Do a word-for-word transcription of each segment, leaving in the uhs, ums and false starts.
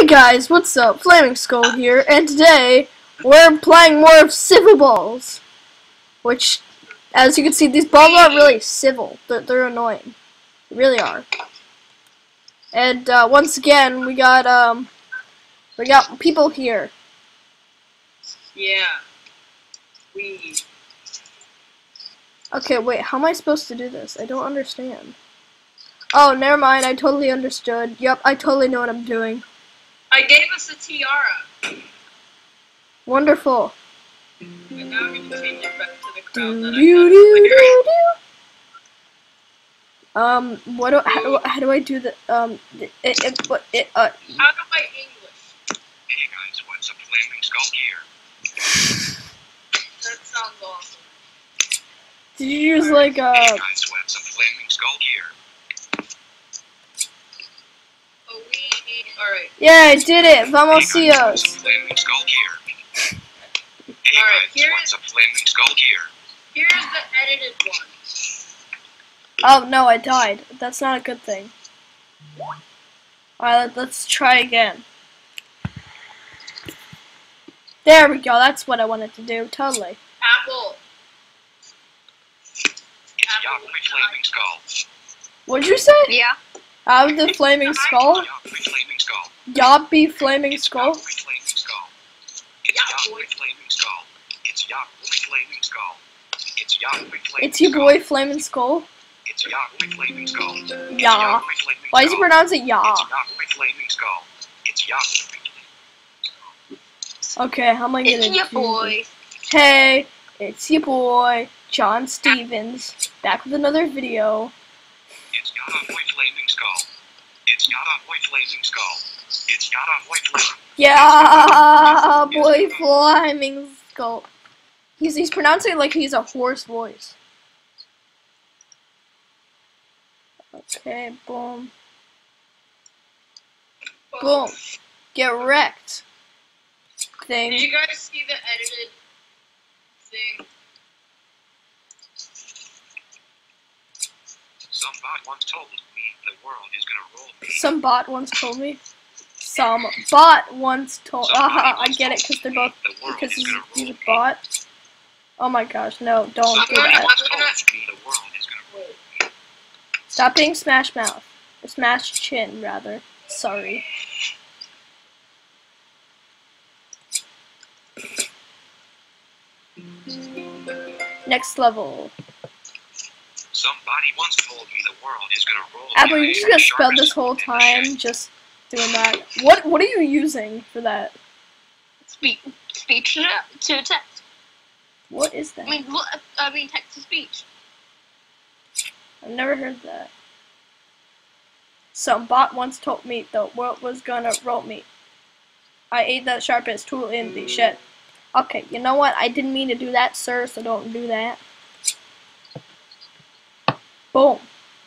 guys, what's up? Flaming Skull here, and today we're playing more of Civiballs, which, as you can see, these balls aren't really civil. They're, they're annoying. They really are. And uh, once again, we got um, we got people here. Yeah. We. Okay, wait. How am I supposed to do this? I don't understand. Oh, never mind. I totally understood. Yep, I totally know what I'm doing. I gave us a tiara. Wonderful. And now we can change it back to the crowd Do, that do, I do, got do, do. Um, what do how, do- how do I do the um it it, what it uh How do I English? Hey guys, what's up, Flaming Skull here? That sounds awesome. did you use like uh Hey guys, what's up, Flaming Skull here? Oh, we. Alright. yeah, I did it. Vamos Hey guys, what's Cios. up, Flaming Skull here? Hey Alright, guys, here- what's up, Flaming Skull here? Here's the edited one. Oh no, I died. That's not a good thing. Alright, let, let's try again. There we go. That's what I wanted to do. Totally. Apple. It's Yahweh Flaming Skull. What'd you say? Yeah. Out of the flaming skull? Yahweh Flaming Skull. Yobby flaming It's skull? Yahweh Flaming Skull. It's Yahweh Flaming Skull. It's Yahweh Flaming Skull. It's Yahweh Flaming It's your Skull. boy flaming skull? It's Yahweh Flaming Skull. It's Yeah. Yahweh Flaming Why does he Skull. pronounce it ya? It's Yahweh Flaming Skull. It's Yahweh Flaming Skull. Okay, how am I gonna It's your do boy. this? Hey, it's your boy, John Stevens, back with another video. It's Yahweh Flaming Skull. It's Yahweh Flaming Skull. It's Yahweh Flaming. Yeah, boy, flaming skull. He's he's pronouncing it like he's a hoarse voice. Okay, boom, boom. Get wrecked. Did Thing. you guys see the edited thing? Some bot once told me the world is gonna roll me. Some bot once told me. Some bot once told. Aha, I get it because they're both. The world Because is he's, gonna he's roll a me. bot. Oh my gosh, no, don't Some do bot that. once told me the world is gonna roll me. Stop being Smash Mouth. Or Smash Chin, rather. Sorry. Next level. Somebody once told me the world is gonna roll me. Apple, I you just am got the spelled this sharpest whole tool in the shed. time just doing that. What What are you using for that? Speak. Speech to, to text. What is that? I mean, lo- I mean, text to speech. I've never heard that. Some bot once told me the world was gonna roll me. I ate that sharpest tool in the shed. Okay, you know what? I didn't mean to do that, sir, so don't do that. Boom.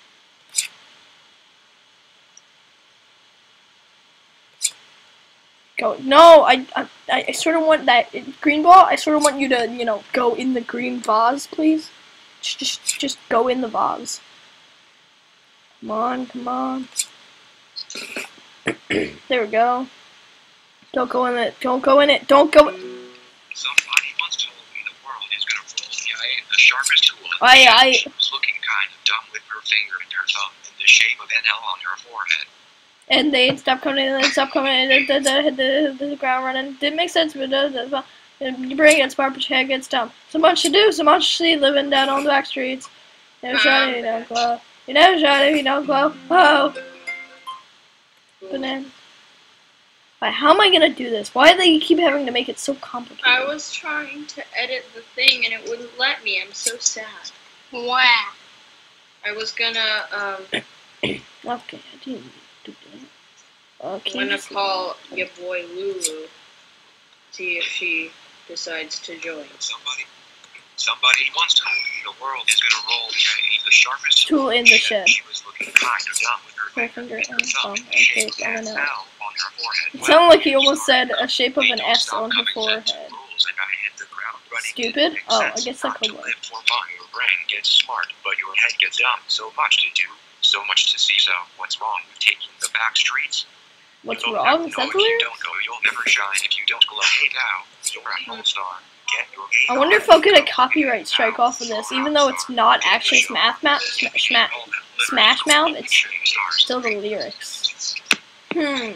Go. No, I, I, I sort of want that green ball. I sort of want you to, you know, go in the green vase, please. Just, just, just go in the vase. Come on, come on. There we go. Don't go in it. Don't go in it. Don't go. Somebody once told me the world is gonna roll me. I am the sharpest tool in the I, shed. I. She was looking kind of dumb with her finger and her thumb in the shape of an L on her forehead. And they stop coming in, and stop coming in, the, the, the, the ground running. Didn't make sense, but uh, the, the, your brain gets smart, but your head gets dumb. So much to do, so much to see, living down on the back streets. Never shot it, you don't glow. You never shot it, you don't glow. Oh. Banana. Alright, how am I gonna do this? Why do they keep having to make it so complicated? I was trying to edit the thing and it wouldn't let me. I'm so sad. Wow. I was gonna, um, Okay, I didn't do that. Okay. I'm gonna call your boy Lulu. See if she decides to join. Somebody, somebody once told me the world is gonna roll me. I ate the sharpest Tool in the shed. She was looking kind of dumb with her My finger finger and her and thumb thumb. in the Okay, shape of I an don't L know. on her forehead. It sounded like he almost said a shape of an S on her forehead. Stupid? Oh, I guess that could work. Your brain gets smart, but your head gets dumb. So much to do, so much to see. So what's wrong with taking the back streets? What's You'll wrong? never Is know that the if you lyrics? don't go, you'll never shine if you don't glow. Hey now, you're an all-star. Get your game I wonder on. if I'll get a Go copyright play strike now. off of this, even though it's not actually Smash Mouth. Smash, Smash Mouth. It's still the lyrics. Hmm.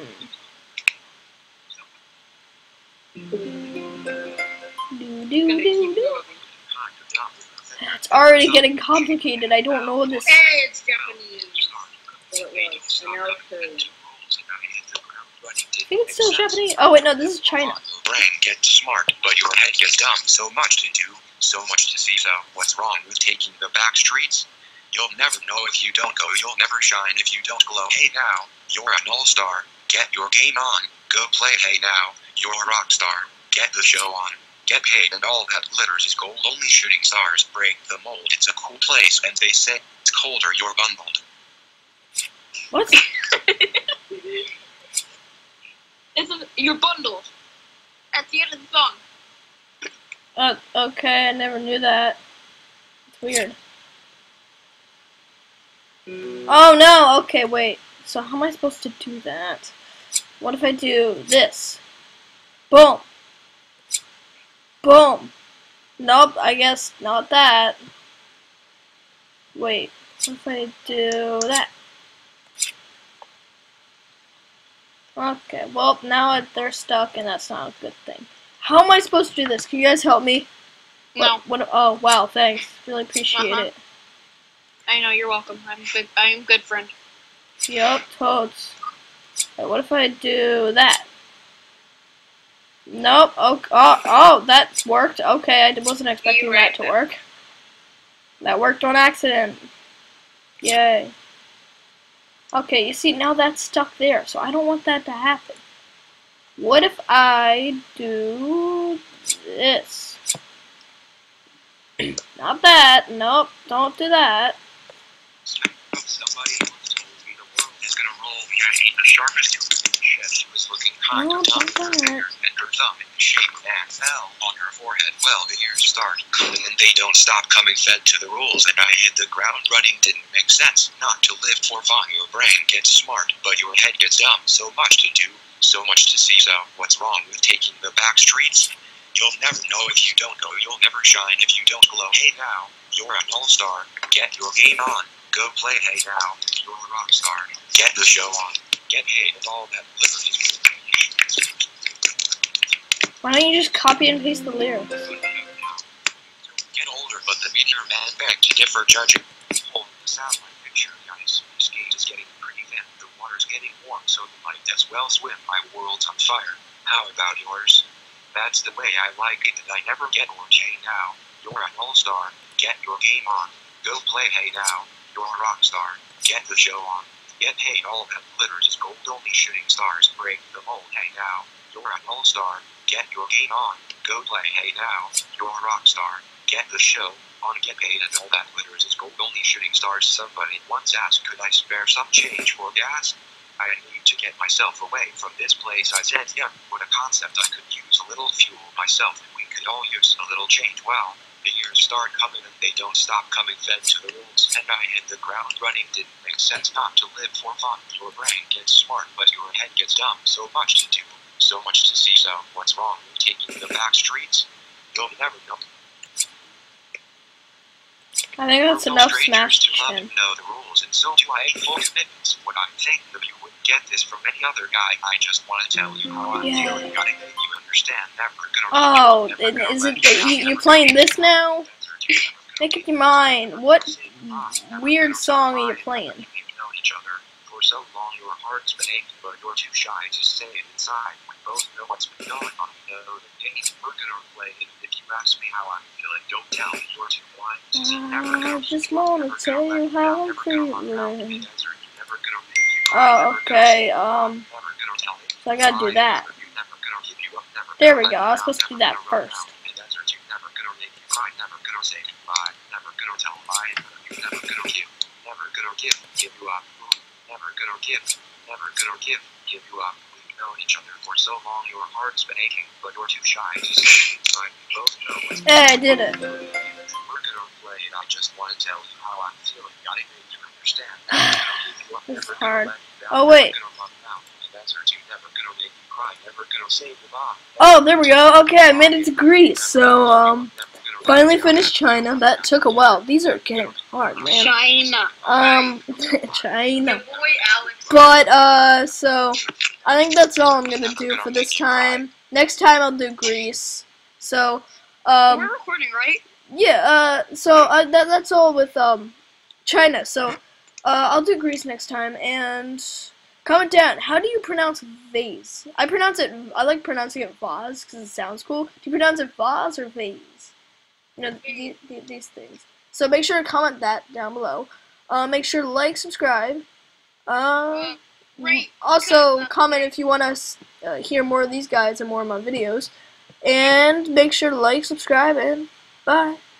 Do, do, do, do. It's already getting complicated. I don't know this. Hey, it's Japanese. Well, it was. And now it's Korean. I think it's still Japanese. Oh wait, no, this is China. Your brain gets smart, but your head gets dumb. So much to do, so much to see. So what's wrong with taking the back streets? You'll never know if you don't go. You'll never shine if you don't glow. Hey now, you're an all-star. Get your game on. Go play. Hey now, you're a rock star. Get the show on. Get paid, and all that glitters is gold. Only shooting stars break the mold. It's a cool place, and they say it's colder. You're bundled. What? It's a, you're bundled. At the end of the song. Uh, okay, I never knew that. It's weird. Oh no, okay, wait. So how am I supposed to do that? What if I do this? Boom. Boom. Nope, I guess not that. Wait, what if I do that? Okay, well, now they're stuck, and that's not a good thing. How am I supposed to do this? Can you guys help me? No. What, what, oh, wow, thanks. Really appreciate Uh-huh. it. I know, you're welcome. I'm good. I'm a good friend. Yup, toads. Okay, what if I do that? Nope. Oh, oh, oh, that worked. Okay, I wasn't expecting You that right to there. work. That worked on accident. Yay. Okay, you see, now that's stuck there, so I don't want that to happen. What if I do this? Not that. Nope, don't do that. Somebody once told me the world is gonna roll me. I ate the sharpest tooth in the shed. She was looking kind Oh, of tough. Her don't do finger and her thumb in the shape of an fell on her forehead. Well, the years start coming and they don't stop coming. Fed to the rules and I hit the ground running. Didn't make sense. Not to live for fun. Your brain gets smart, but your head gets dumb. So much to do, so much to see. So what's wrong with taking the back streets? You'll never know if you don't go. You'll never shine if you don't glow. Hey now, you're an all-star. Get your game on. Go play. Hey now, you're a rock star. Get the show on. Get paid and all that glitters is gold. Why don't you just copy and paste the lyrics? Get older, but the meteor man begged to differ, judging. Hold the satellite picture. The ice skate is getting pretty thin. The water's getting warm, so you might as well swim. My world's on fire. How about yours? That's the way I like it, and I never get orange. Hey now, you're an all-star. Get your game on. Go play. Hey now, you're a rock star. Get the show on. Get paid. All that glitters is gold. Only shooting stars break the mold. Hey now, you're an all-star. Get your game on. Go play. Hey now, you're a rock star. Get the show on. Get paid and all that glitters is gold. Only shooting stars. Somebody once asked, could I spare some change for gas? I need to get myself away from this place. I said, yeah, what a concept. I could use a little fuel myself and we could all use a little change. Well, the years start coming and they don't stop coming. Fed to the rules and I hit the ground running. Didn't make sense not to live for fun. Your brain gets smart but your head gets dumb. So much to do, so much to see. So what's wrong with taking the back streets? You'll never know. I think that's We're enough no Smash strangers to love Chin. and know the rules, and so do I. Full commitments. What I'm thinking of you wouldn't get this from any other guy. I just want to tell you how I'm Yeah. feeling. Gotta make you understand. Never gonna. Oh, never and gonna is let it you that down, you, you never playing gonna this now? Make up your mind. What weird song are you playing? We've known each other for so long. Your heart's been aching, but you're too shy to say it inside. We both know what's been going on. We know the game. We're gonna play it. If you ask me how I'm feeling, don't tell me you're too blind to see. Never I gonna. just wanna never tell gonna let you you how down, I'm never gonna run out in the feeling. desert. Never gonna make you cry, Oh, never gonna okay, say goodbye, um, never gonna tell me so I gotta do goodbye, that. never gonna give you up, never There gonna we let go, you I was down, supposed to do never that gonna run first. out in the desert. You never gonna make you cry, never gonna say goodbye, never gonna tell a lie, you never gonna give, never gonna give, give you up, never gonna give, never gonna give, give you up. We've known each other for so long, your heart's been aching, but you're too shy to say it inside. We both know what's Hey, I did it. we're gonna play it. I just want to tell you how I'm feeling. Gotta make you understand. Never gonna give you up, This is never hard. gonna let you down, Oh, never wait. gonna run out in the deserts, you never gonna make me cry, never gonna say goodbye. Oh, there we go. Okay, I made it to Greece. So, um, finally finished China. That took a while. These are getting hard, man. China. Um, China. Your boy Alex. But, uh, so, I think that's all I'm gonna do for this time. Next time I'll do Greece. So, um, We're recording, right? yeah, uh, so, uh, that, that's all with, um, China. So, uh, I'll do Greece next time, and comment down, how do you pronounce vase? I pronounce it, I like pronouncing it vase, because it sounds cool. Do you pronounce it vase or vase? You know, these, these things. So make sure to comment that down below. Uh, make sure to like, subscribe. Uh, Right. also, comment if you want to uh, hear more of these guys and more of my videos. And make sure to like, subscribe, and bye.